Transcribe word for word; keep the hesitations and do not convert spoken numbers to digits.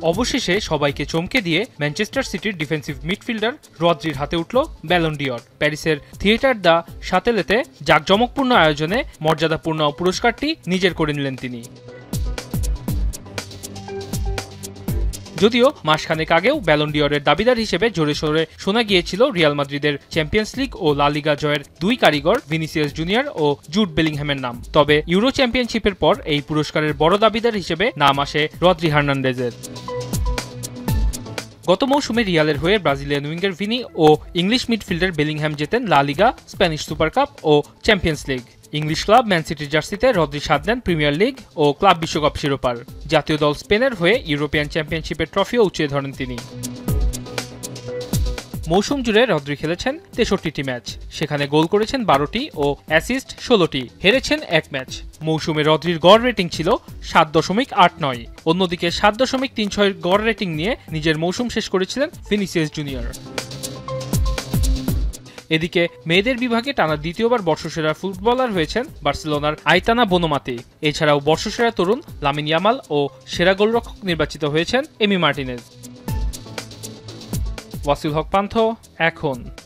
অবশেষে সবাইকে চমকে দিয়ে ম্যানচেস্টার সিটির ডিফেন্সিভ মিডফিল্ডার রদ্রির হাতে উঠল ব্যালন ডি'অর। প্যারিসের থিয়েটার দ্য শাতেলেতে জাঁকজমকপূর্ণ আয়োজনে মর্যাদাপূর্ণ পুরস্কারটি নিজের করে নিলেন তিনি। যদিও মাসখানেক আগেও ব্যালন ডি'অরের দাবিদার হিসেবে জোরে সোরে শোনা গিয়েছিল রিয়াল মাদ্রিদের চ্যাম্পিয়ন্স লিগ ও লা লিগা জয়ের দুই কারিগর ভিনিসিয়াস জুনিয়র ও জুড বেলিংহ্যামের নাম। তবে ইউরো চ্যাম্পিয়নশিপের পর এই পুরস্কারের বড় দাবিদার হিসেবে নাম আসে রদ্রি হার্নান্দেজের। গত মৌসুমে রিয়ালের হয়ে ব্রাজিলিয়ান উইঙ্গার ভিনি ও ইংলিশ মিডফিল্ডার বেলিংহ্যাম জেতেন La Liga, Spanish Super Cup ও Champions League. English club Man সিটির জার্সিতে রদ্রি স্বাদ নেন প্রিমিয়ার লিগ ও ক্লাব বিশ্বকাপ শিরোপার। জাতীয় দল স্পেনের হয়ে ইউরোপিয়ান চ্যাম্পিয়নশিপের ট্রফিও উঁচিয়ে ধরেন তিনি। মৌসুম জুড়ে রদ্রি খেলেছেন তেষট্টিটি ম্যাচ, সেখানে গোল করেছেন বারোটি ও অ্যাসিস্ট ষোলোটি, হেরেছেন এক ম্যাচ। মৌসুমে রদ্রির গড় রেটিং ছিল সাত দশমিক আট নয়। অন্যদিকে সাত দশমিক তিন ছয়ের গড় রেটিং নিয়ে নিজের মৌসুম শেষ করেছিলেন ভিনিসিয়াস জুনিয়র। এদিকে মেয়েদের বিভাগে টানা দ্বিতীয়বার বর্ষসেরা ফুটবলার হয়েছেন বার্সেলোনার আইতানা বোনোমাতি। এছাড়াও বর্ষসেরা তরুণ লামিন ইয়ামাল ও সেরা গোলরক্ষক নির্বাচিত হয়েছেন এমি মার্টিনেজ। ওয়াসিল হক পান্থ, এখন।